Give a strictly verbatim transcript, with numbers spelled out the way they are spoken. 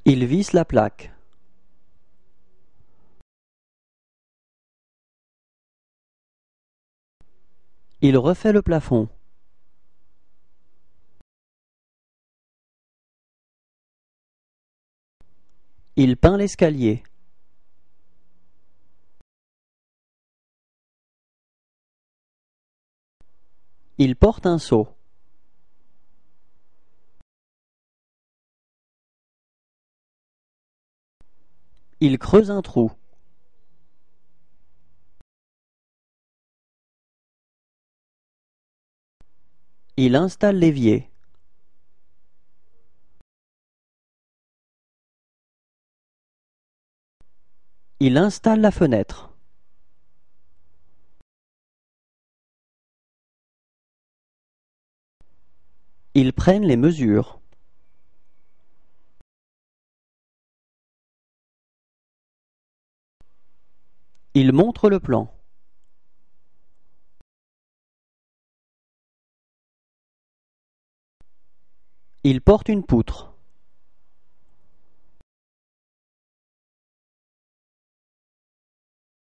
Il visse la plaque. Il refait le plafond. Il peint l'escalier. Il porte un seau. Il creuse un trou. Il installe l'évier. Il installe la fenêtre. Ils prennent les mesures. Ils montrent le plan. Ils portent une poutre.